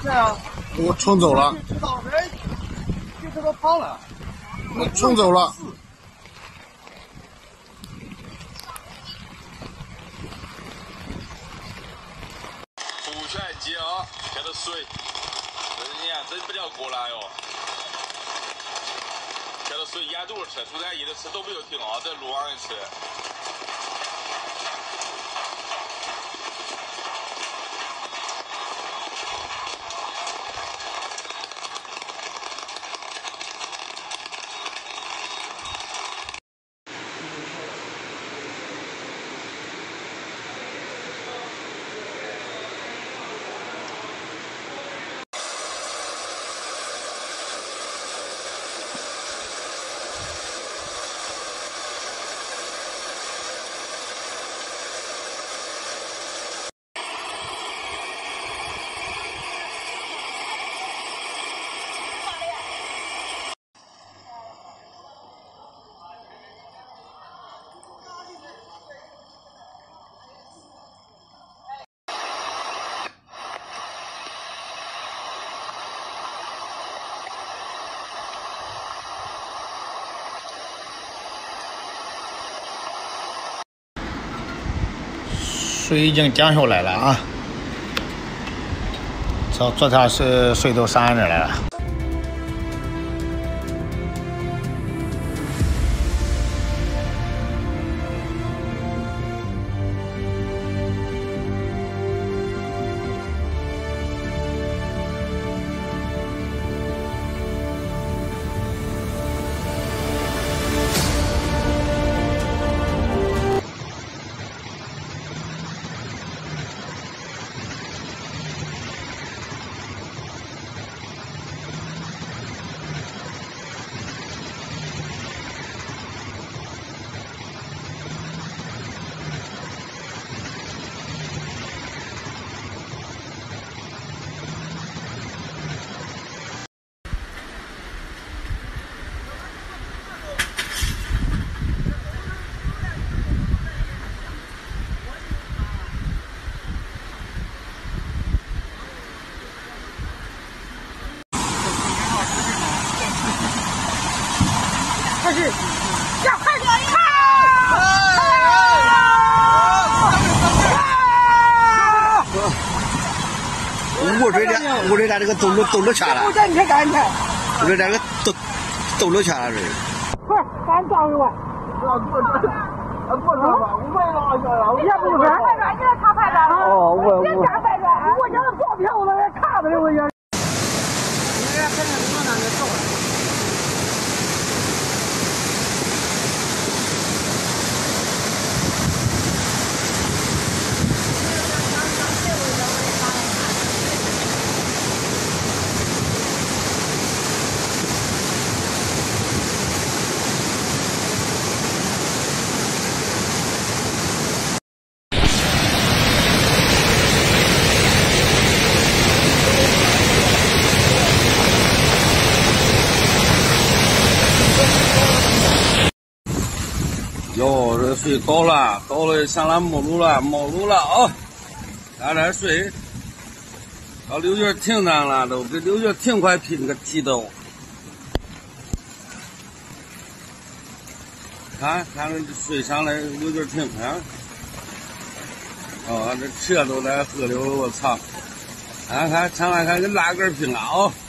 是啊， 我冲走了。 知道人就这个胖了， 我冲走了。 不全接啊，看到水，你看真不叫过来哟。看到水眼肚吃，出咱一直吃都没有停啊，在路上人吃。 水已经降下来了啊！昨天是水都上这来了。 开始，要快点！ 我这这个抖了下了， 我这你看看， 我这个抖了下了这。 快，咱抓回来！ 过这吧，我没拉下来。 你不是快转，你这卡快转了。 哦， 别加快转，我这个照片我都给看的，我也。你这肯定是那个走了。 哟，这水高了上来没路了啊！看这水，到六角亭那了，都跟六角亭快拼个地道。看这水上来六角亭看，哦，这车都在河流，我操！看上来看跟拉杆拼了啊！